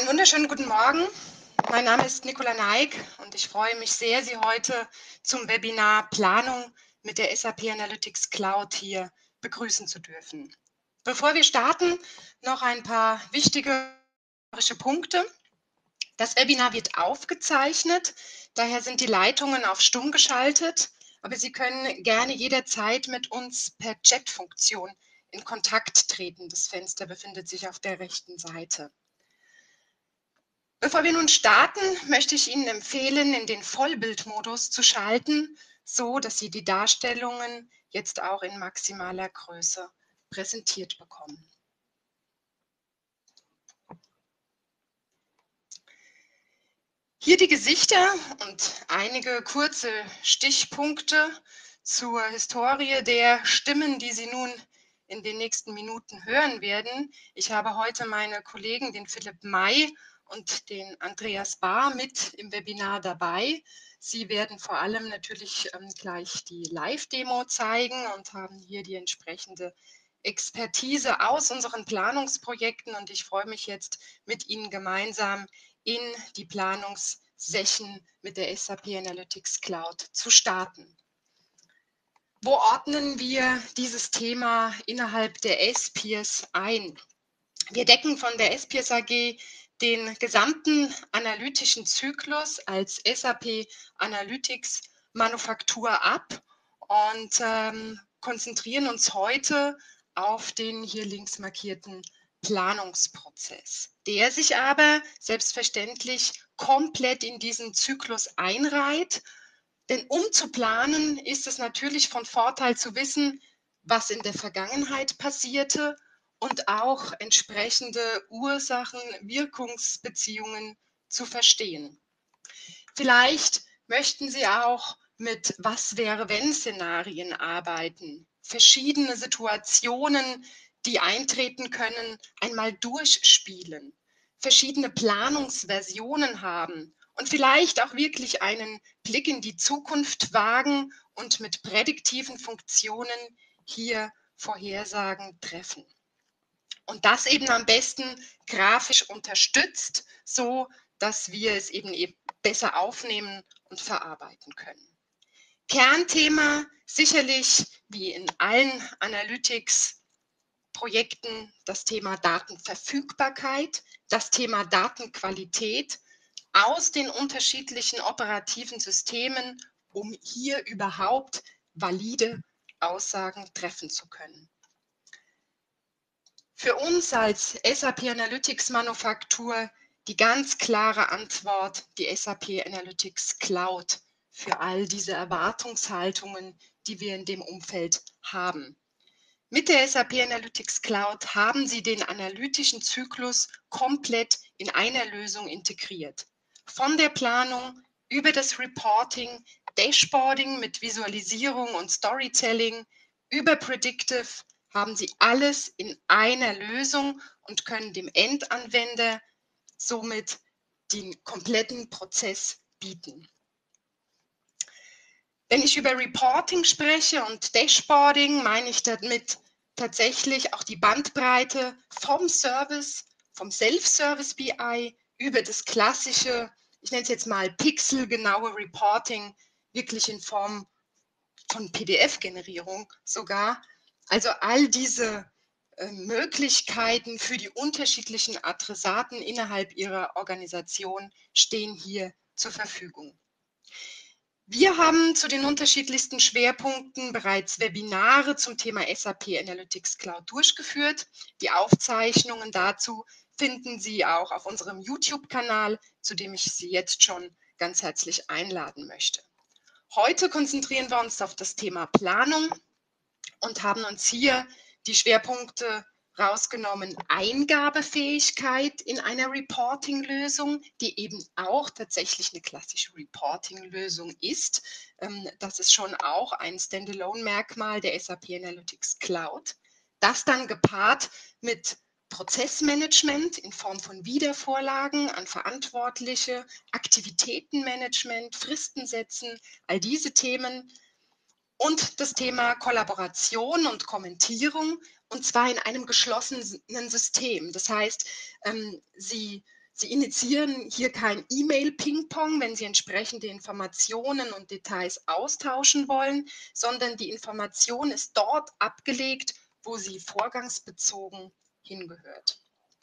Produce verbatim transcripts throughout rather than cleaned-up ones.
Einen wunderschönen guten Morgen. Mein Name ist Nicola Naik und ich freue mich sehr, Sie heute zum Webinar Planung mit der S A P Analytics Cloud hier begrüßen zu dürfen. Bevor wir starten, noch ein paar wichtige Punkte. Das Webinar wird aufgezeichnet, daher sind die Leitungen auf stumm geschaltet, aber Sie können gerne jederzeit mit uns per Chat-Funktion in Kontakt treten. Das Fenster befindet sich auf der rechten Seite. Bevor wir nun starten, möchte ich Ihnen empfehlen, in den Vollbildmodus zu schalten, so dass Sie die Darstellungen jetzt auch in maximaler Größe präsentiert bekommen. Hier die Gesichter und einige kurze Stichpunkte zur Historie der Stimmen, die Sie nun in den nächsten Minuten hören werden. Ich habe heute meine Kollegen, den Philipp May und den Andreas Bahr, mit im Webinar dabei. Sie werden vor allem natürlich ähm, gleich die Live-Demo zeigen und haben hier die entsprechende Expertise aus unseren Planungsprojekten. Und ich freue mich jetzt, mit Ihnen gemeinsam in die Planungssession mit der S A P Analytics Cloud zu starten. Wo ordnen wir dieses Thema innerhalb der S P I S ein? Wir decken von der S P I S A G den gesamten analytischen Zyklus als S A P Analytics Manufaktur ab und ähm, konzentrieren uns heute auf den hier links markierten Planungsprozess, der sich aber selbstverständlich komplett in diesen Zyklus einreiht. Denn um zu planen, ist es natürlich von Vorteil zu wissen, was in der Vergangenheit passierte und auch entsprechende Ursachen-Wirkungsbeziehungen zu verstehen. Vielleicht möchten Sie auch mit Was-wäre-wenn-Szenarien arbeiten, verschiedene Situationen, die eintreten können, einmal durchspielen, verschiedene Planungsversionen haben und vielleicht auch wirklich einen Blick in die Zukunft wagen und mit prädiktiven Funktionen hier Vorhersagen treffen. Und das eben am besten grafisch unterstützt, so dass wir es eben, eben besser aufnehmen und verarbeiten können. Kernthema sicherlich wie in allen Analytics-Projekten das Thema Datenverfügbarkeit, das Thema Datenqualität aus den unterschiedlichen operativen Systemen, um hier überhaupt valide Aussagen treffen zu können. Für uns als S A P Analytics Manufaktur die ganz klare Antwort, die S A P Analytics Cloud für all diese Erwartungshaltungen, die wir in dem Umfeld haben. Mit der S A P Analytics Cloud haben Sie den analytischen Zyklus komplett in einer Lösung integriert. Von der Planung über das Reporting, Dashboarding mit Visualisierung und Storytelling, über Predictive haben Sie alles in einer Lösung und können dem Endanwender somit den kompletten Prozess bieten. Wenn ich über Reporting spreche und Dashboarding, meine ich damit tatsächlich auch die Bandbreite vom Service, vom Self-Service B I über das klassische, ich nenne es jetzt mal pixelgenaue Reporting, wirklich in Form von P D F-Generierung sogar. Also all diese äh, Möglichkeiten für die unterschiedlichen Adressaten innerhalb ihrer Organisation stehen hier zur Verfügung. Wir haben zu den unterschiedlichsten Schwerpunkten bereits Webinare zum Thema S A P Analytics Cloud durchgeführt. Die Aufzeichnungen dazu finden Sie auch auf unserem YouTube-Kanal, zu dem ich Sie jetzt schon ganz herzlich einladen möchte. Heute konzentrieren wir uns auf das Thema Planung und haben uns hier die Schwerpunkte rausgenommen: Eingabefähigkeit in einer Reporting-Lösung, die eben auch tatsächlich eine klassische Reporting-Lösung ist. Das ist schon auch ein Standalone-Merkmal der S A P Analytics Cloud. Das dann gepaart mit Prozessmanagement in Form von Wiedervorlagen an Verantwortliche, Aktivitätenmanagement, Fristen setzen, all diese Themen. Und das Thema Kollaboration und Kommentierung, und zwar in einem geschlossenen System. Das heißt, Sie Sie initiieren hier kein E-Mail-Ping-Pong, wenn Sie entsprechende Informationen und Details austauschen wollen, sondern die Information ist dort abgelegt, wo sie vorgangsbezogen hingehört.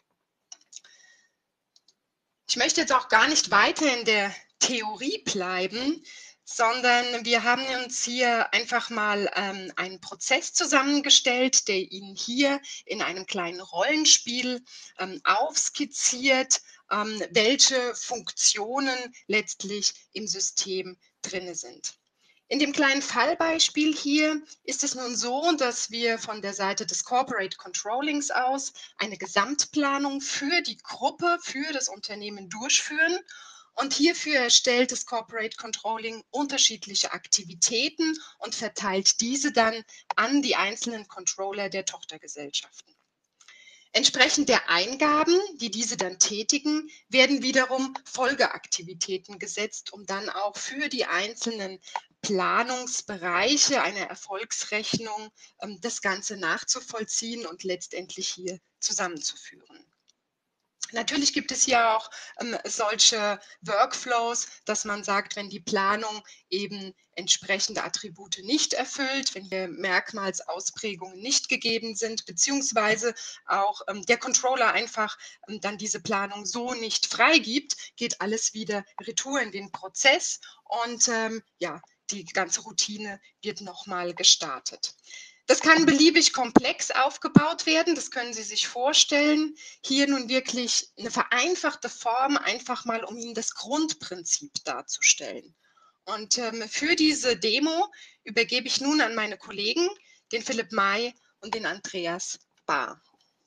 Ich möchte jetzt auch gar nicht weiter in der Theorie bleiben, sondern wir haben uns hier einfach mal ähm, einen Prozess zusammengestellt, der Ihnen hier in einem kleinen Rollenspiel ähm, aufskizziert, ähm, welche Funktionen letztlich im System drin sind. In dem kleinen Fallbeispiel hier ist es nun so, dass wir von der Seite des Corporate Controllings aus eine Gesamtplanung für die Gruppe, für das Unternehmen durchführen. Und hierfür erstellt das Corporate Controlling unterschiedliche Aktivitäten und verteilt diese dann an die einzelnen Controller der Tochtergesellschaften. Entsprechend der Eingaben, die diese dann tätigen, werden wiederum Folgeaktivitäten gesetzt, um dann auch für die einzelnen Planungsbereiche einer Erfolgsrechnung ähm, das Ganze nachzuvollziehen und letztendlich hier zusammenzuführen. Natürlich gibt es ja auch ähm, solche Workflows, dass man sagt, wenn die Planung eben entsprechende Attribute nicht erfüllt, wenn hier Merkmalsausprägungen nicht gegeben sind, beziehungsweise auch ähm, der Controller einfach ähm, dann diese Planung so nicht freigibt, geht alles wieder retour in den Prozess und ähm, ja, die ganze Routine wird nochmal gestartet. Das kann beliebig komplex aufgebaut werden, das können Sie sich vorstellen. Hier nun wirklich eine vereinfachte Form, einfach mal, um Ihnen das Grundprinzip darzustellen. Und ähm, für diese Demo übergebe ich nun an meine Kollegen, den Philipp May und den Andreas Bahr.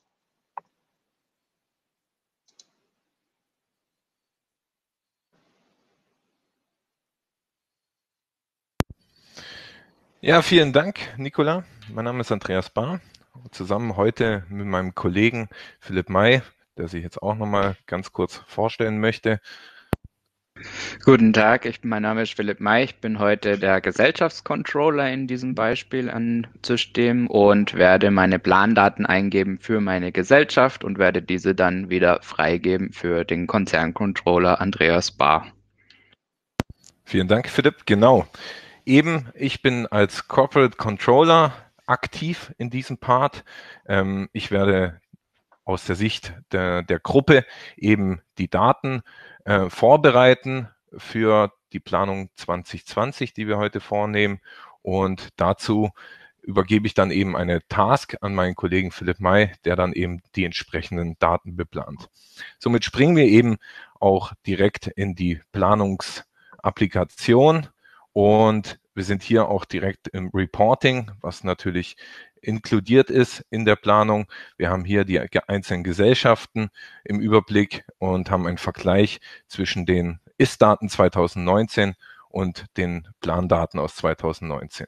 Ja, vielen Dank, Nicola. Mein Name ist Andreas Bahr. Zusammen heute mit meinem Kollegen Philipp May, der sich jetzt auch nochmal ganz kurz vorstellen möchte. Guten Tag, ich, mein Name ist Philipp May. Ich bin heute der Gesellschaftscontroller in diesem Beispiel an System und werde meine Plandaten eingeben für meine Gesellschaft und werde diese dann wieder freigeben für den Konzerncontroller Andreas Bahr. Vielen Dank, Philipp. Genau. Eben, ich bin als Corporate Controller aktiv in diesem Part. Ähm, ich werde aus der Sicht der, der Gruppe eben die Daten äh, vorbereiten für die Planung zwanzig zwanzig, die wir heute vornehmen. Und dazu übergebe ich dann eben eine Task an meinen Kollegen Philipp May, der dann eben die entsprechenden Daten beplant. Somit springen wir eben auch direkt in die Planungsapplikation. Und wir sind hier auch direkt im Reporting, was natürlich inkludiert ist in der Planung. Wir haben hier die einzelnen Gesellschaften im Überblick und haben einen Vergleich zwischen den Ist-Daten zweitausendneunzehn und den Plandaten aus zweitausendneunzehn.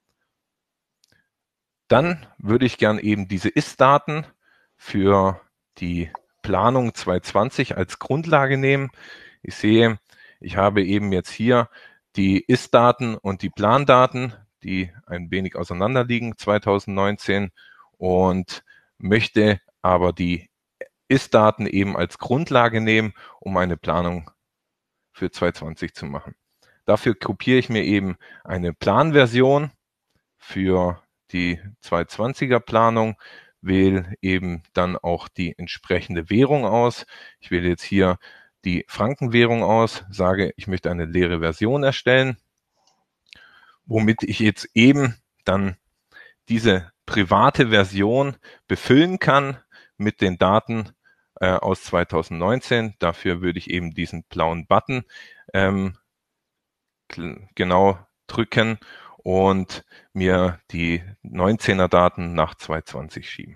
Dann würde ich gern eben diese Ist-Daten für die Planung zweitausendzwanzig als Grundlage nehmen. Ich sehe, ich habe eben jetzt hier die Ist-Daten und die Plandaten, die ein wenig auseinander liegen, zweitausendneunzehn, und möchte aber die Ist-Daten eben als Grundlage nehmen, um eine Planung für zweitausendzwanzig zu machen. Dafür kopiere ich mir eben eine Planversion für die zweitausendzwanziger Planung, wähle eben dann auch die entsprechende Währung aus. Ich wähle jetzt hier die Frankenwährung aus, sage, ich möchte eine leere Version erstellen, womit ich jetzt eben dann diese private Version befüllen kann mit den Daten äh, aus zweitausendneunzehn. Dafür würde ich eben diesen blauen Button ähm, genau drücken und mir die neunzehner Daten nach zweitausendzwanzig schieben.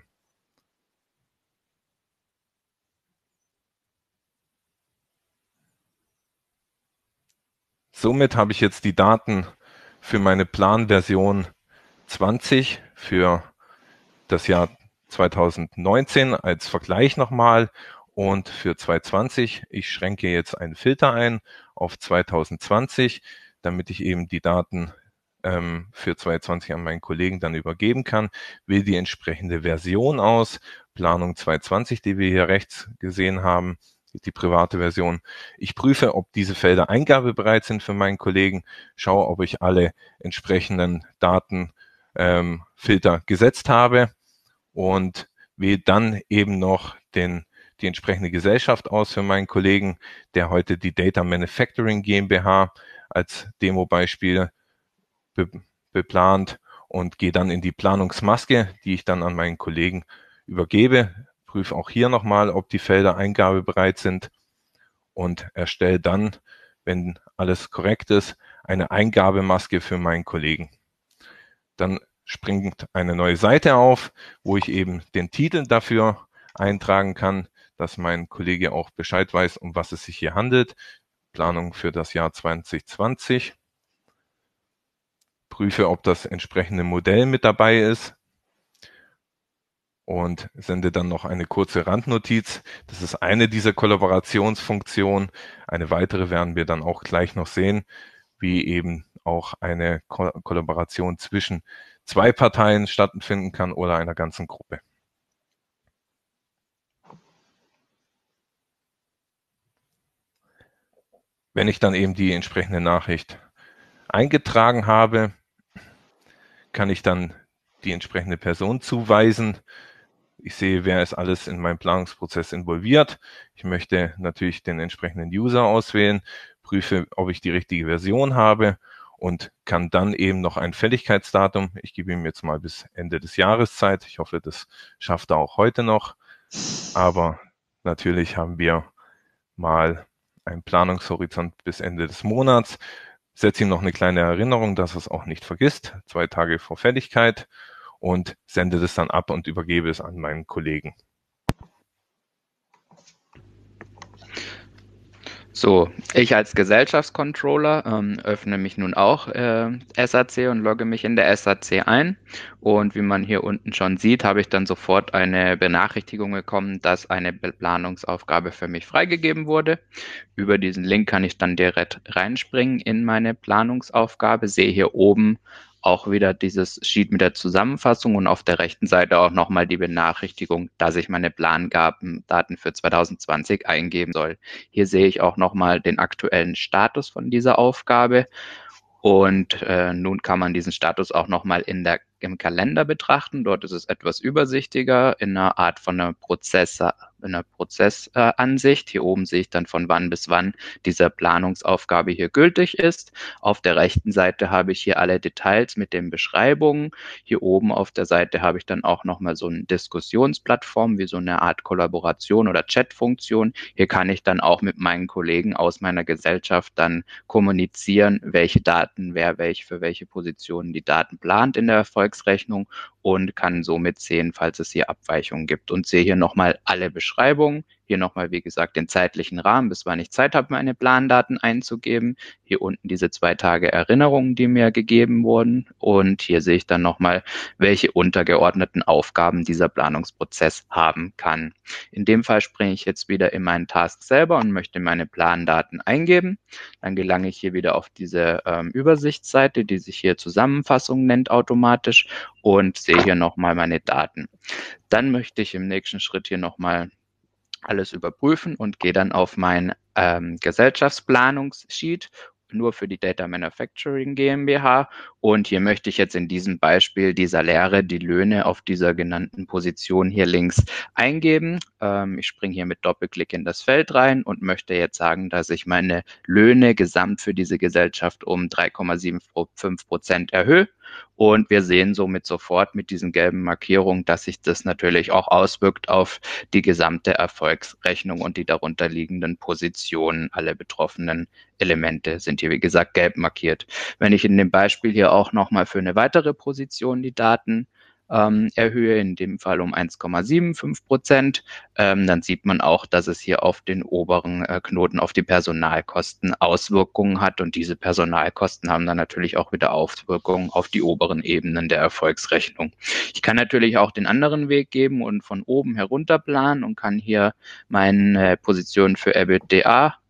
Somit habe ich jetzt die Daten für meine Planversion zwanzig für das Jahr zweitausendneunzehn als Vergleich nochmal und für zweitausendzwanzig. Ich schränke jetzt einen Filter ein auf zweitausendzwanzig, damit ich eben die Daten ähm, für zweitausendzwanzig an meinen Kollegen dann übergeben kann. Wähle die entsprechende Version aus, Planung zweitausendzwanzig, die wir hier rechts gesehen haben. die private Version. Ich prüfe, ob diese Felder eingabebereit sind für meinen Kollegen, schaue, ob ich alle entsprechenden Datenfilter ähm, gesetzt habe und wähle dann eben noch den, die entsprechende Gesellschaft aus für meinen Kollegen, der heute die Data Manufacturing GmbH als Demo-Beispiel be beplant, und gehe dann in die Planungsmaske, die ich dann an meinen Kollegen übergebe. Prüfe auch hier nochmal, ob die Felder eingabebereit sind und erstelle dann, wenn alles korrekt ist, eine Eingabemaske für meinen Kollegen. Dann springt eine neue Seite auf, wo ich eben den Titel dafür eintragen kann, dass mein Kollege auch Bescheid weiß, um was es sich hier handelt. Planung für das Jahr zwanzig zwanzig. Prüfe, ob das entsprechende Modell mit dabei ist und sende dann noch eine kurze Randnotiz. Das ist eine dieser Kollaborationsfunktionen. Eine weitere werden wir dann auch gleich noch sehen, wie eben auch eine Ko- Kollaboration zwischen zwei Parteien stattfinden kann oder einer ganzen Gruppe. Wenn ich dann eben die entsprechende Nachricht eingetragen habe, kann ich dann die entsprechende Person zuweisen. Ich sehe, wer ist alles in meinem Planungsprozess involviert. Ich möchte natürlich den entsprechenden User auswählen, prüfe, ob ich die richtige Version habe und kann dann eben noch ein Fälligkeitsdatum, ich gebe ihm jetzt mal bis Ende des Jahres Zeit. Ich hoffe, das schafft er auch heute noch. Aber natürlich haben wir mal einen Planungshorizont bis Ende des Monats. Setze ihm noch eine kleine Erinnerung, dass er es auch nicht vergisst, zwei Tage vor Fälligkeit, und sende das dann ab und übergebe es an meinen Kollegen. So, ich als Gesellschaftscontroller ähm, öffne mich nun auch äh, S A C und logge mich in der S A C ein. Und wie man hier unten schon sieht, habe ich dann sofort eine Benachrichtigung bekommen, dass eine Planungsaufgabe für mich freigegeben wurde. Über diesen Link kann ich dann direkt reinspringen in meine Planungsaufgabe, sehe hier oben auch wieder dieses Sheet mit der Zusammenfassung und auf der rechten Seite auch nochmal die Benachrichtigung, dass ich meine Plandaten für zwanzig zwanzig eingeben soll. Hier sehe ich auch nochmal den aktuellen Status von dieser Aufgabe. Und äh, nun kann man diesen Status auch nochmal in der, im Kalender betrachten. Dort ist es etwas übersichtlicher in einer Art von einer Prozess, in einer Prozessansicht. Äh, hier oben sehe ich dann, von wann bis wann diese Planungsaufgabe hier gültig ist. Auf der rechten Seite habe ich hier alle Details mit den Beschreibungen. Hier oben auf der Seite habe ich dann auch nochmal so eine Diskussionsplattform, wie so eine Art Kollaboration oder Chatfunktion. Hier kann ich dann auch mit meinen Kollegen aus meiner Gesellschaft dann kommunizieren, welche Daten, wer welche für welche Positionen die Daten plant in der Erfolgsrechnung, und kann somit sehen, falls es hier Abweichungen gibt, und sehe hier nochmal alle Beschreibungen. Hier nochmal, wie gesagt, den zeitlichen Rahmen, bis wann ich Zeit habe, meine Plandaten einzugeben. Hier unten diese zwei Tage Erinnerungen, die mir gegeben wurden. Und hier sehe ich dann nochmal, welche untergeordneten Aufgaben dieser Planungsprozess haben kann. In dem Fall springe ich jetzt wieder in meinen Task selber und möchte meine Plandaten eingeben. Dann gelange ich hier wieder auf diese ähm, Übersichtsseite, die sich hier Zusammenfassung nennt automatisch, und sehe hier nochmal meine Daten. Dann möchte ich im nächsten Schritt hier nochmal alles überprüfen und gehe dann auf mein ähm, Gesellschaftsplanungssheet, nur für die Data Manufacturing GmbH. Und hier möchte ich jetzt in diesem Beispiel die Saläre, die Löhne auf dieser genannten Position hier links eingeben. Ähm, ich springe hier mit Doppelklick in das Feld rein und möchte jetzt sagen, dass ich meine Löhne gesamt für diese Gesellschaft um drei Komma fünfundsiebzig Prozent erhöhe. Und wir sehen somit sofort mit diesen gelben Markierungen, dass sich das natürlich auch auswirkt auf die gesamte Erfolgsrechnung und die darunter liegenden Positionen. Alle betroffenen Elemente sind hier, wie gesagt, gelb markiert. Wenn ich in dem Beispiel hier auch nochmal für eine weitere Position die Daten ähm, erhöhe, in dem Fall um eins Komma fünfundsiebzig Prozent, ähm, dann sieht man auch, dass es hier auf den oberen äh, Knoten, auf die Personalkosten Auswirkungen hat, und diese Personalkosten haben dann natürlich auch wieder Auswirkungen auf die oberen Ebenen der Erfolgsrechnung. Ich kann natürlich auch den anderen Weg geben und von oben herunter planen und kann hier meine Position für EBITDA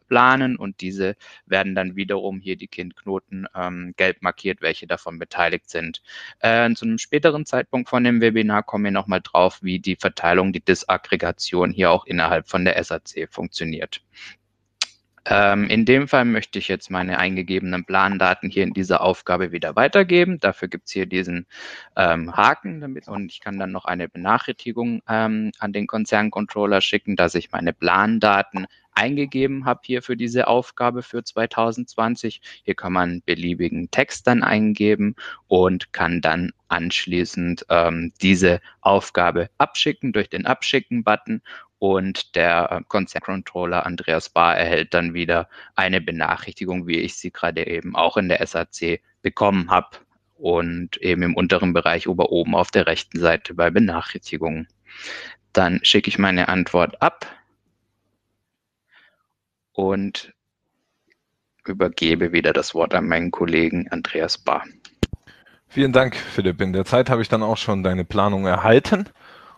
planen und diese werden dann wiederum hier die Kindknoten ähm, gelb markiert, welche davon beteiligt sind. Äh, zu einem späteren Zeitpunkt von dem Webinar kommen wir nochmal drauf, wie die Verteilung, die Disaggregation hier auch innerhalb von der S A C funktioniert. Ähm, in dem Fall möchte ich jetzt meine eingegebenen Plandaten hier in dieser Aufgabe wieder weitergeben. Dafür gibt es hier diesen ähm, Haken damit und ich kann dann noch eine Benachrichtigung ähm, an den Konzerncontroller schicken, dass ich meine Plandaten eingegeben habe hier für diese Aufgabe für zweitausendzwanzig. Hier kann man beliebigen Text dann eingeben und kann dann anschließend ähm, diese Aufgabe abschicken durch den Abschicken-Button. Und der Konzerncontroller Andreas Bahr erhält dann wieder eine Benachrichtigung, wie ich sie gerade eben auch in der S A C bekommen habe und eben im unteren Bereich oder oben auf der rechten Seite bei Benachrichtigungen. Dann schicke ich meine Antwort ab und übergebe wieder das Wort an meinen Kollegen Andreas Bahr. Vielen Dank, Philipp. In der Zeit habe ich dann auch schon deine Planung erhalten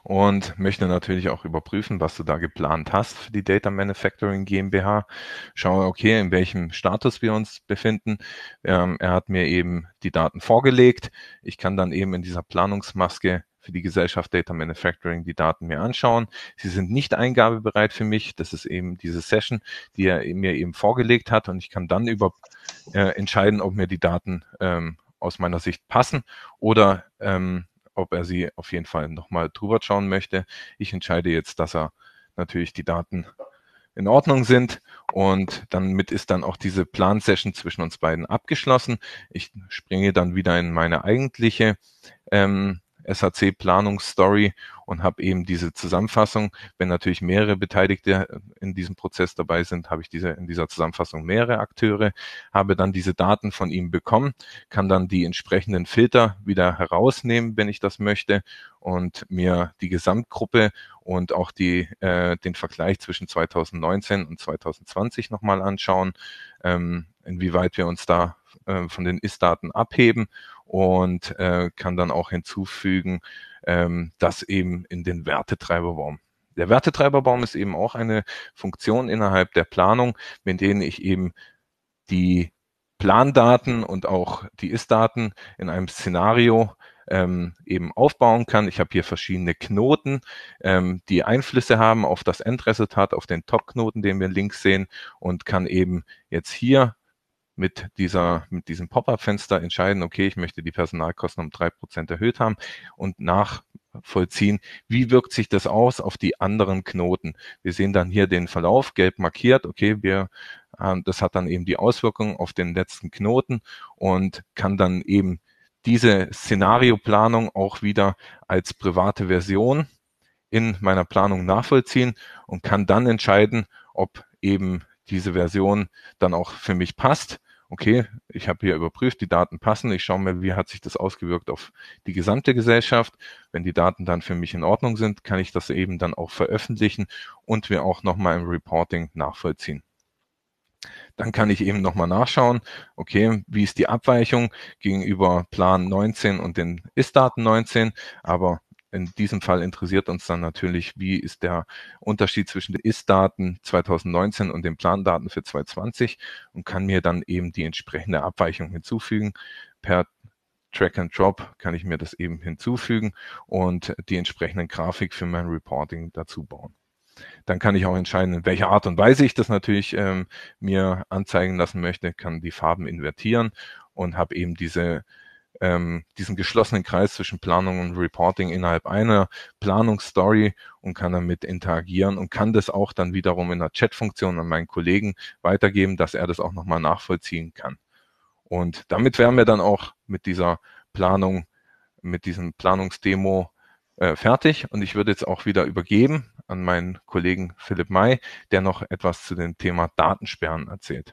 und möchte natürlich auch überprüfen, was du da geplant hast für die Data Manufacturing GmbH. Schaue, okay, in welchem Status wir uns befinden. Ähm, er hat mir eben die Daten vorgelegt. Ich kann dann eben in dieser Planungsmaske für die Gesellschaft Data Manufacturing die Daten mir anschauen. Sie sind nicht eingabebereit für mich. Das ist eben diese Session, die er mir eben vorgelegt hat und ich kann dann über äh, entscheiden, ob mir die Daten ähm, aus meiner Sicht passen oder ähm, ob er sie auf jeden Fall nochmal drüber schauen möchte. Ich entscheide jetzt, dass er natürlich die Daten in Ordnung sind und damit ist dann auch diese Plan-Session zwischen uns beiden abgeschlossen. Ich springe dann wieder in meine eigentliche ähm, S A C-Planungsstory und habe eben diese Zusammenfassung. Wenn natürlich mehrere Beteiligte in diesem Prozess dabei sind, habe ich diese in dieser Zusammenfassung mehrere Akteure, habe dann diese Daten von ihm bekommen, kann dann die entsprechenden Filter wieder herausnehmen, wenn ich das möchte und mir die Gesamtgruppe und auch die, äh, den Vergleich zwischen zweitausendneunzehn und zweitausendzwanzig nochmal anschauen, ähm, inwieweit wir uns da äh, von den Ist-Daten abheben und äh, kann dann auch hinzufügen, ähm, dass eben in den Wertetreiberbaum. Der Wertetreiberbaum ist eben auch eine Funktion innerhalb der Planung, mit denen ich eben die Plandaten und auch die Ist-Daten in einem Szenario ähm, eben aufbauen kann. Ich habe hier verschiedene Knoten, ähm, die Einflüsse haben auf das Endresultat, auf den Top-Knoten, den wir links sehen und kann eben jetzt hier mit dieser, mit diesem Pop-up-Fenster entscheiden, okay, ich möchte die Personalkosten um drei Prozent erhöht haben und nachvollziehen, wie wirkt sich das aus auf die anderen Knoten. Wir sehen dann hier den Verlauf, gelb markiert, okay, wir, äh, das hat dann eben die Auswirkungen auf den letzten Knoten und kann dann eben diese Szenarioplanung auch wieder als private Version in meiner Planung nachvollziehen und kann dann entscheiden, ob eben diese Version dann auch für mich passt. Okay, ich habe hier überprüft, die Daten passen. Ich schaue mir, wie hat sich das ausgewirkt auf die gesamte Gesellschaft. Wenn die Daten dann für mich in Ordnung sind, kann ich das eben dann auch veröffentlichen und wir auch nochmal im Reporting nachvollziehen. Dann kann ich eben nochmal nachschauen, okay, wie ist die Abweichung gegenüber Plan neunzehn und den Ist-Daten neunzehn, aber in diesem Fall interessiert uns dann natürlich, wie ist der Unterschied zwischen den Ist-Daten zweitausendneunzehn und den Plandaten für zweitausendzwanzig und kann mir dann eben die entsprechende Abweichung hinzufügen. Per Drag and Drop kann ich mir das eben hinzufügen und die entsprechenden Grafik für mein Reporting dazu bauen. Dann kann ich auch entscheiden, in welcher Art und Weise ich das natürlich ähm, mir anzeigen lassen möchte, kann die Farben invertieren und habe eben diese ähm, diesen geschlossenen Kreis zwischen Planung und Reporting innerhalb einer Planungsstory und kann damit interagieren und kann das auch dann wiederum in einer Chat-Funktion an meinen Kollegen weitergeben, dass er das auch nochmal nachvollziehen kann. Und damit wären wir dann auch mit dieser Planung, mit diesem Planungsdemo äh, fertig. Und ich würde jetzt auch wieder übergeben an meinen Kollegen Philipp May, der noch etwas zu dem Thema Datensperren erzählt.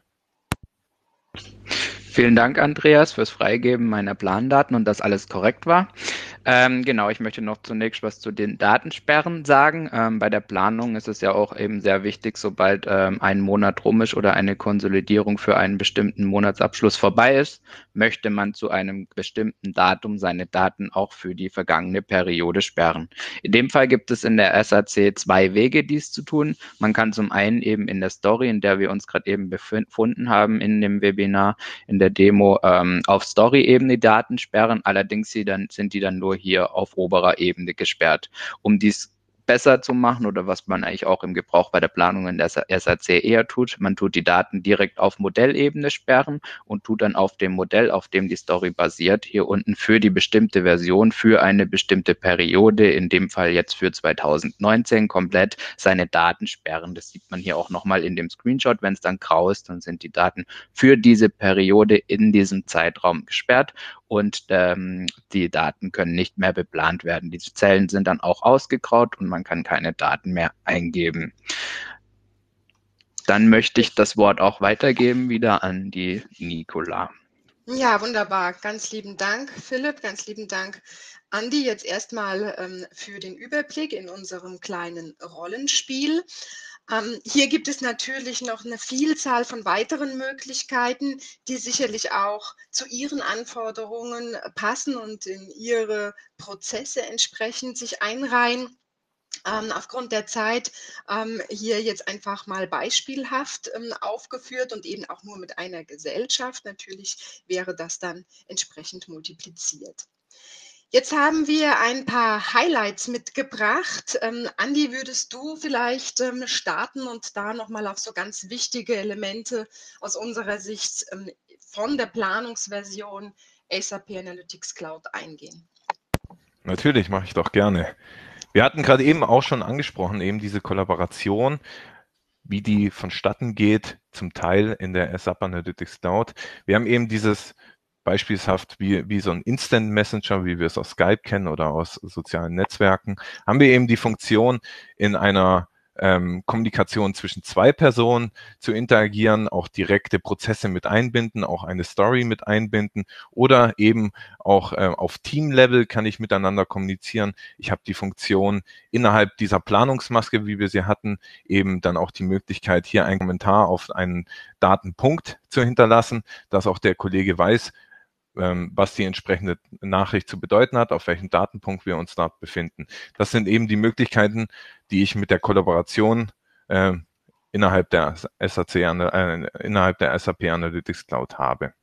Vielen Dank, Andreas, fürs Freigeben meiner Plandaten und dass alles korrekt war. Ähm, genau, ich möchte noch zunächst was zu den Datensperren sagen. Ähm, bei der Planung ist es ja auch eben sehr wichtig, sobald ähm, ein Monat rum ist oder eine Konsolidierung für einen bestimmten Monatsabschluss vorbei ist, möchte man zu einem bestimmten Datum seine Daten auch für die vergangene Periode sperren. In dem Fall gibt es in der S A C zwei Wege, dies zu tun. Man kann zum einen eben in der Story, in der wir uns gerade eben befunden haben, in dem Webinar, in der Demo, ähm, auf Story-Ebene Daten sperren. Allerdings sie dann, sind die dann nur hier auf oberer Ebene gesperrt. Um dies besser zu machen oder was man eigentlich auch im Gebrauch bei der Planung in der S A C eher tut, man tut die Daten direkt auf Modellebene sperren und tut dann auf dem Modell, auf dem die Story basiert, hier unten für die bestimmte Version, für eine bestimmte Periode, in dem Fall jetzt für zweitausendneunzehn komplett, seine Daten sperren. Das sieht man hier auch nochmal in dem Screenshot. Wenn es dann grau ist, dann sind die Daten für diese Periode in diesem Zeitraum gesperrt und ähm, die Daten können nicht mehr beplant werden. Die Zellen sind dann auch ausgegraut und man kann keine Daten mehr eingeben. Dann möchte ich das Wort auch weitergeben wieder an die Nicola. Ja, wunderbar. Ganz lieben Dank, Philipp. Ganz lieben Dank, Andi. Jetzt erstmal ähm, für den Überblick in unserem kleinen Rollenspiel. Ähm, hier gibt es natürlich noch eine Vielzahl von weiteren Möglichkeiten, die sicherlich auch zu Ihren Anforderungen passen und in Ihre Prozesse entsprechend sich einreihen. Ähm, aufgrund der Zeit ähm, hier jetzt einfach mal beispielhaft ähm, aufgeführt und eben auch nur mit einer Gesellschaft. Natürlich wäre das dann entsprechend multipliziert. Jetzt haben wir ein paar Highlights mitgebracht. Ähm, Andi, würdest du vielleicht ähm, starten und da nochmal auf so ganz wichtige Elemente aus unserer Sicht ähm, von der Planungsversion S A P Analytics Cloud eingehen? Natürlich, mache ich doch gerne. Wir hatten gerade eben auch schon angesprochen, eben diese Kollaboration, wie die vonstatten geht, zum Teil in der S A P Analytics Cloud. Wir haben eben dieses beispielshaft wie, wie so ein Instant Messenger, wie wir es aus Skype kennen oder aus sozialen Netzwerken, haben wir eben die Funktion, in einer ähm, Kommunikation zwischen zwei Personen zu interagieren, auch direkte Prozesse mit einbinden, auch eine Story mit einbinden oder eben auch äh, auf Team-Level kann ich miteinander kommunizieren. Ich habe die Funktion innerhalb dieser Planungsmaske, wie wir sie hatten, eben dann auch die Möglichkeit, hier einen Kommentar auf einen Datenpunkt zu hinterlassen, dass auch der Kollege weiß, was die entsprechende Nachricht zu bedeuten hat, auf welchem Datenpunkt wir uns dort befinden. Das sind eben die Möglichkeiten, die ich mit der Kollaboration äh, innerhalb der S A C, äh, innerhalb der S A P Analytics Cloud habe.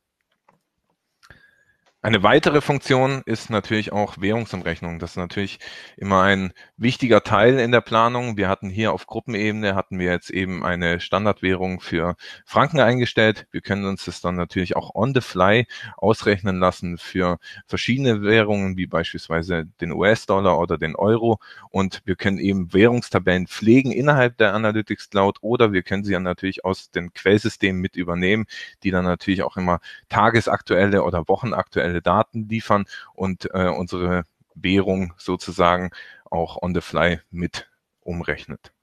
Eine weitere Funktion ist natürlich auch Währungsumrechnung. Das ist natürlich immer ein wichtiger Teil in der Planung. Wir hatten hier auf Gruppenebene, hatten wir jetzt eben eine Standardwährung für Franken eingestellt. Wir können uns das dann natürlich auch on the fly ausrechnen lassen für verschiedene Währungen, wie beispielsweise den U S-Dollar oder den Euro. Und wir können eben Währungstabellen pflegen innerhalb der Analytics Cloud oder wir können sie dann natürlich aus den Quellsystemen mit übernehmen, die dann natürlich auch immer tagesaktuelle oder wochenaktuelle Daten liefern und äh, unsere Währung sozusagen auch on the fly mit umrechnet.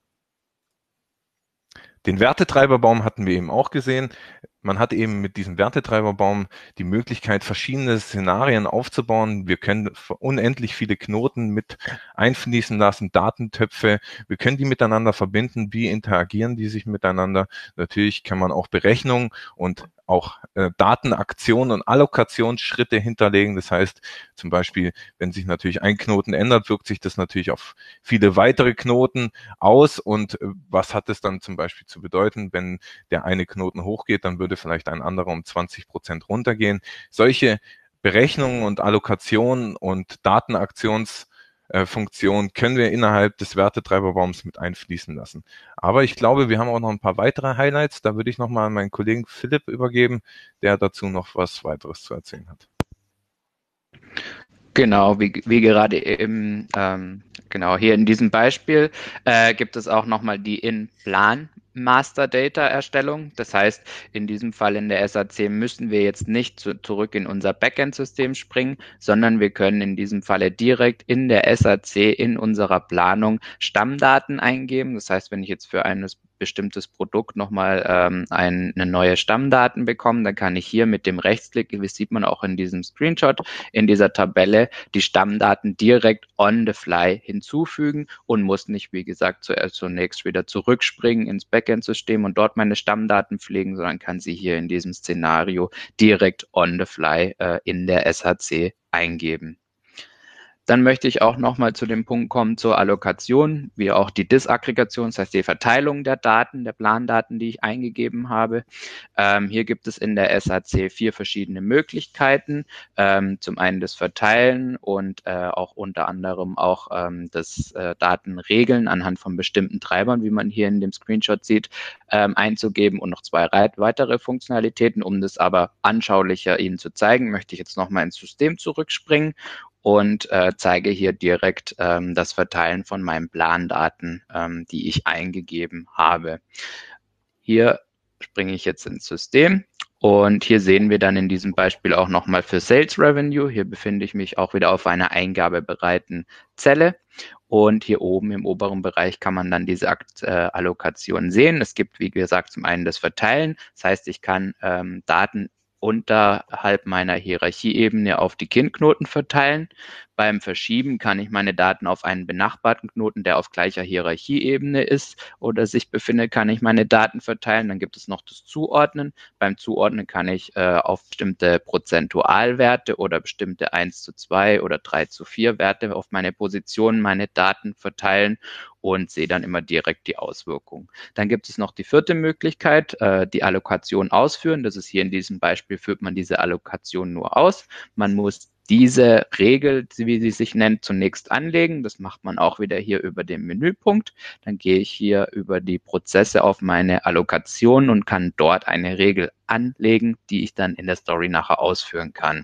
Den Wertetreiberbaum hatten wir eben auch gesehen. Man hat eben mit diesem Wertetreiberbaum die Möglichkeit, verschiedene Szenarien aufzubauen. Wir können unendlich viele Knoten mit einfließen lassen, Datentöpfe. Wir können die miteinander verbinden. Wie interagieren die sich miteinander? Natürlich kann man auch Berechnungen und auch äh, Datenaktionen und Allokationsschritte hinterlegen. Das heißt zum Beispiel, wenn sich natürlich ein Knoten ändert, wirkt sich das natürlich auf viele weitere Knoten aus. Und äh, was hat es dann zum Beispiel zu bedeuten, wenn der eine Knoten hochgeht, dann würde vielleicht ein anderer um zwanzig Prozent runtergehen. Solche Berechnungen und Allokationen und Datenaktions Funktion können wir innerhalb des Wertetreiberbaums mit einfließen lassen. Aber ich glaube, wir haben auch noch ein paar weitere Highlights. Da würde ich nochmal an meinen Kollegen Philipp übergeben, der dazu noch was weiteres zu erzählen hat. Genau, wie, wie gerade eben, ähm, genau, hier in diesem Beispiel äh, gibt es auch nochmal die In-Plan Master Data Erstellung. Das heißt, in diesem Fall in der S A C müssen wir jetzt nicht zu, zurück in unser Backend-System springen, sondern wir können in diesem Falle direkt in der S A C in unserer Planung Stammdaten eingeben. Das heißt, wenn ich jetzt für eine bestimmtes Produkt nochmal ähm, ein, eine neue Stammdaten bekommen, dann kann ich hier mit dem Rechtsklick, wie sieht man auch in diesem Screenshot, in dieser Tabelle die Stammdaten direkt on the fly hinzufügen und muss nicht, wie gesagt, zuerst zunächst wieder zurückspringen ins Backend-System und dort meine Stammdaten pflegen, sondern kann sie hier in diesem Szenario direkt on the fly äh, in der S H C eingeben. Dann möchte ich auch nochmal zu dem Punkt kommen zur Allokation, wie auch die Disaggregation, das heißt die Verteilung der Daten, der Plandaten, die ich eingegeben habe. Ähm, hier gibt es in der S H C vier verschiedene Möglichkeiten. Ähm, zum einen das Verteilen und äh, auch unter anderem auch ähm, das äh, Datenregeln anhand von bestimmten Treibern, wie man hier in dem Screenshot sieht, ähm, einzugeben und noch zwei weitere Funktionalitäten. Um das aber anschaulicher Ihnen zu zeigen, möchte ich jetzt nochmal ins System zurückspringen und äh, zeige hier direkt ähm, das Verteilen von meinen Plandaten, ähm, die ich eingegeben habe. Hier springe ich jetzt ins System und hier sehen wir dann in diesem Beispiel auch nochmal für Sales Revenue. Hier befinde ich mich auch wieder auf einer eingabebereiten Zelle. Und hier oben im oberen Bereich kann man dann diese äh, Allokation sehen. Es gibt, wie gesagt, zum einen das Verteilen. Das heißt, ich kann ähm, Daten unterhalb meiner Hierarchieebene auf die Kindknoten verteilen. Beim Verschieben kann ich meine Daten auf einen benachbarten Knoten, der auf gleicher Hierarchieebene ist oder sich befindet, kann ich meine Daten verteilen. Dann gibt es noch das Zuordnen. Beim Zuordnen kann ich äh, auf bestimmte Prozentualwerte oder bestimmte eins zu zwei oder drei zu vier Werte auf meine Positionen meine Daten verteilen und sehe dann immer direkt die Auswirkungen. Dann gibt es noch die vierte Möglichkeit, äh, die Allokation ausführen. Das ist hier in diesem Beispiel, führt man diese Allokation nur aus. Man muss diese Regel, wie sie sich nennt, zunächst anlegen. Das macht man auch wieder hier über den Menüpunkt. Dann gehe ich hier über die Prozesse auf meine Allokation und kann dort eine Regel anlegen, die ich dann in der Story nachher ausführen kann.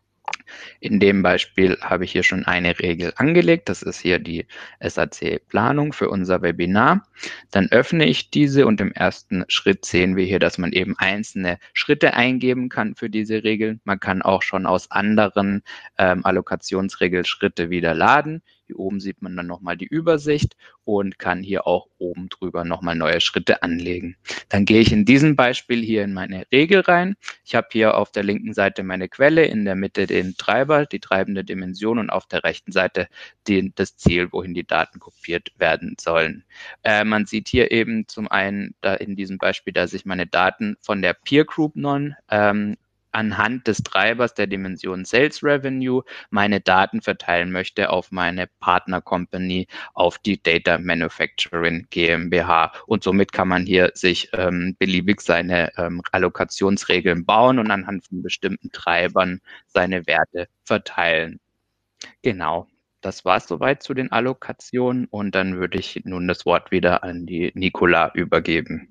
In dem Beispiel habe ich hier schon eine Regel angelegt. Das ist hier die S A C-Planung für unser Webinar. Dann öffne ich diese und im ersten Schritt sehen wir hier, dass man eben einzelne Schritte eingeben kann für diese Regeln. Man kann auch schon aus anderen ähm, Allokationsregeln Schritte wieder laden. Hier oben sieht man dann nochmal die Übersicht und kann hier auch oben drüber nochmal neue Schritte anlegen. Dann gehe ich in diesem Beispiel hier in meine Regel rein. Ich habe hier auf der linken Seite meine Quelle, in der Mitte den Treiber, die treibende Dimension und auf der rechten Seite den, das Ziel, wohin die Daten kopiert werden sollen. Äh, man sieht hier eben zum einen da in diesem Beispiel, dass ich meine Daten von der Peer Group Non ähm, anhand des Treibers der Dimension Sales Revenue meine Daten verteilen möchte auf meine Partner Company, auf die Data Manufacturing GmbH. Und somit kann man hier sich ähm, beliebig seine ähm, Allokationsregeln bauen und anhand von bestimmten Treibern seine Werte verteilen. Genau. Das war es soweit zu den Allokationen und dann würde ich nun das Wort wieder an die Nicola übergeben.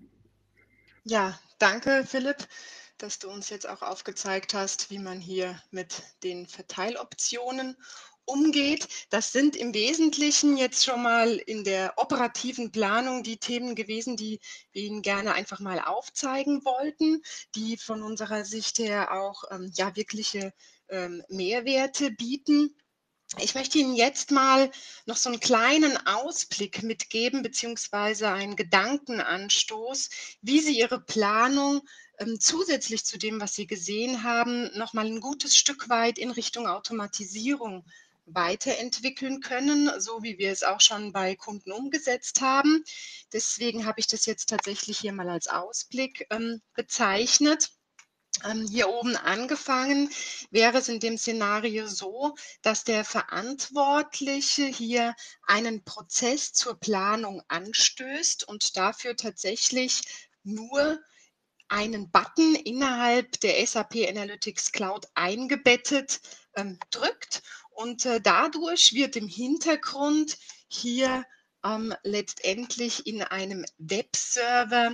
Ja, danke, Philipp, dass du uns jetzt auch aufgezeigt hast, wie man hier mit den Verteiloptionen umgeht. Das sind im Wesentlichen jetzt schon mal in der operativen Planung die Themen gewesen, die wir Ihnen gerne einfach mal aufzeigen wollten, die von unserer Sicht her auch ähm, ja, wirkliche ähm, Mehrwerte bieten. Ich möchte Ihnen jetzt mal noch so einen kleinen Ausblick mitgeben, beziehungsweise einen Gedankenanstoß, wie Sie Ihre Planung ähm, zusätzlich zu dem, was Sie gesehen haben, noch mal ein gutes Stück weit in Richtung Automatisierung weiterentwickeln können, so wie wir es auch schon bei Kunden umgesetzt haben. Deswegen habe ich das jetzt tatsächlich hier mal als Ausblick ähm, bezeichnet. Hier oben angefangen wäre es in dem Szenario so, dass der Verantwortliche hier einen Prozess zur Planung anstößt und dafür tatsächlich nur einen Button innerhalb der S A P Analytics Cloud eingebettet ähm, drückt und äh, dadurch wird im Hintergrund hier ähm, letztendlich in einem Webserver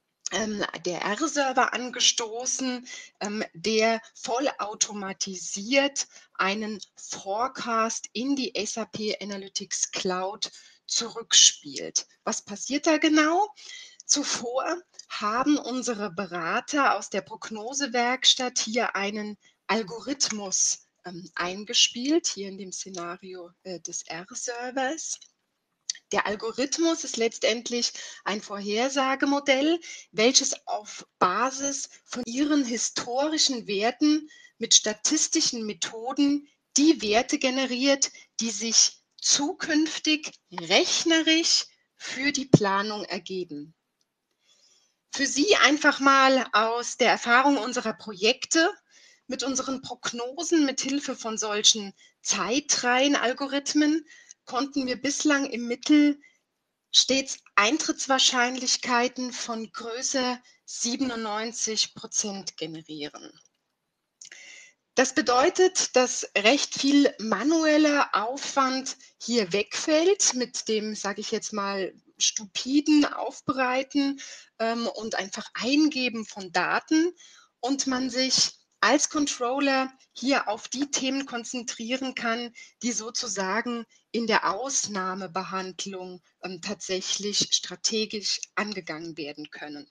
der R-Server angestoßen, ähm, der vollautomatisiert einen Forecast in die S A P Analytics Cloud zurückspielt. Was passiert da genau? Zuvor haben unsere Berater aus der Prognosewerkstatt hier einen Algorithmus ähm, eingespielt, hier in dem Szenario äh, des R-Servers. Der Algorithmus ist letztendlich ein Vorhersagemodell, welches auf Basis von Ihren historischen Werten mit statistischen Methoden die Werte generiert, die sich zukünftig rechnerisch für die Planung ergeben. Für Sie einfach mal aus der Erfahrung unserer Projekte mit unseren Prognosen mit Hilfe von solchen Zeitreihenalgorithmen konnten wir bislang im Mittel stets Eintrittswahrscheinlichkeiten von Größe siebenundneunzig Prozent generieren. Das bedeutet, dass recht viel manueller Aufwand hier wegfällt mit dem, sage ich jetzt mal, stupiden Aufbereiten ähm, und einfach Eingeben von Daten und man sich als Controller hier auf die Themen konzentrieren kann, die sozusagen in der Ausnahmebehandlung ähm, tatsächlich strategisch angegangen werden können.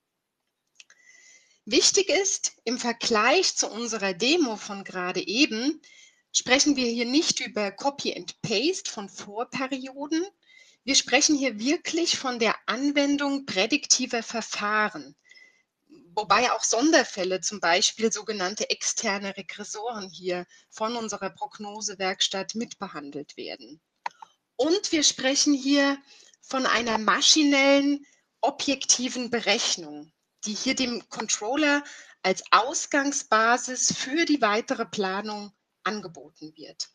Wichtig ist, im Vergleich zu unserer Demo von gerade eben, sprechen wir hier nicht über Copy and Paste von Vorperioden. Wir sprechen hier wirklich von der Anwendung prädiktiver Verfahren, wobei auch Sonderfälle, zum Beispiel sogenannte externe Regressoren hier von unserer Prognosewerkstatt mitbehandelt werden. Und wir sprechen hier von einer maschinellen, objektiven Berechnung, die hier dem Controller als Ausgangsbasis für die weitere Planung angeboten wird.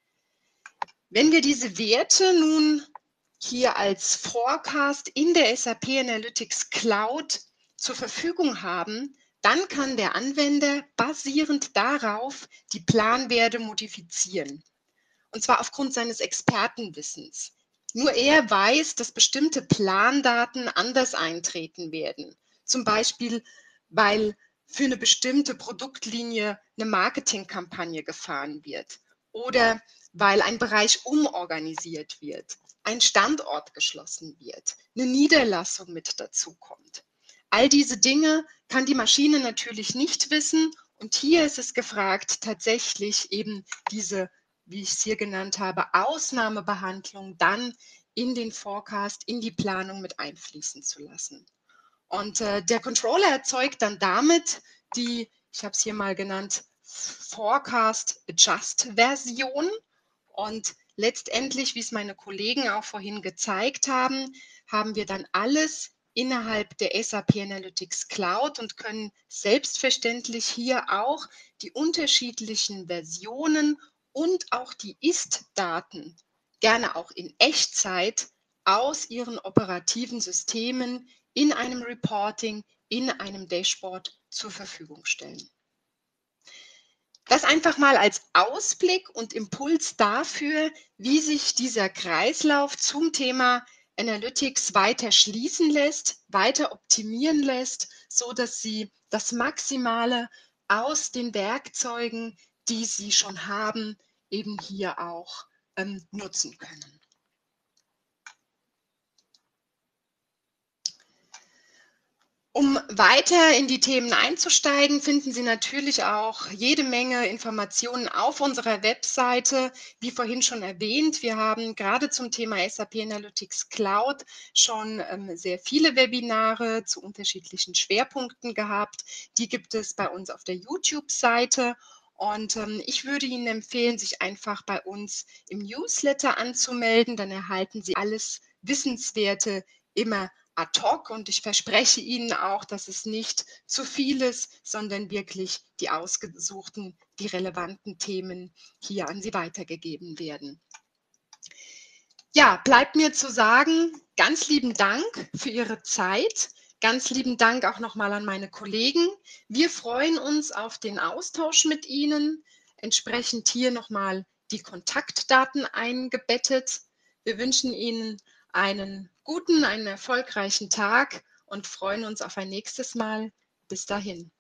Wenn wir diese Werte nun hier als Forecast in der S A P Analytics Cloud zur Verfügung haben, dann kann der Anwender basierend darauf die Planwerte modifizieren. Und zwar aufgrund seines Expertenwissens. Nur er weiß, dass bestimmte Plandaten anders eintreten werden. Zum Beispiel, weil für eine bestimmte Produktlinie eine Marketingkampagne gefahren wird oder weil ein Bereich umorganisiert wird, ein Standort geschlossen wird, eine Niederlassung mit dazu kommt. All diese Dinge kann die Maschine natürlich nicht wissen und hier ist es gefragt, tatsächlich eben diese, wie ich es hier genannt habe, Ausnahmebehandlung dann in den Forecast, in die Planung mit einfließen zu lassen. Und äh, der Controller erzeugt dann damit die, ich habe es hier mal genannt, Forecast Adjust Version. Und letztendlich, wie es meine Kollegen auch vorhin gezeigt haben, haben wir dann alles innerhalb der S A P Analytics Cloud und können selbstverständlich hier auch die unterschiedlichen Versionen und auch die Ist-Daten, gerne auch in Echtzeit, aus ihren operativen Systemen in einem Reporting, in einem Dashboard zur Verfügung stellen. Das einfach mal als Ausblick und Impuls dafür, wie sich dieser Kreislauf zum Thema Analytics weiter schließen lässt, weiter optimieren lässt, so dass Sie das Maximale aus den Werkzeugen, die Sie schon haben, eben hier auch ähm, nutzen können. Um weiter in die Themen einzusteigen, finden Sie natürlich auch jede Menge Informationen auf unserer Webseite. Wie vorhin schon erwähnt, wir haben gerade zum Thema S A P Analytics Cloud schon ähm, sehr viele Webinare zu unterschiedlichen Schwerpunkten gehabt. Die gibt es bei uns auf der YouTube-Seite. Und ähm, ich würde Ihnen empfehlen, sich einfach bei uns im Newsletter anzumelden. Dann erhalten Sie alles Wissenswerte immer ad hoc und ich verspreche Ihnen auch, dass es nicht zu viel ist, sondern wirklich die ausgesuchten, die relevanten Themen hier an Sie weitergegeben werden. Ja, bleibt mir zu sagen, ganz lieben Dank für Ihre Zeit. Ganz lieben Dank auch nochmal an meine Kollegen. Wir freuen uns auf den Austausch mit Ihnen. Entsprechend hier nochmal die Kontaktdaten eingebettet. Wir wünschen Ihnen einen guten, einen erfolgreichen Tag und freuen uns auf ein nächstes Mal. Bis dahin.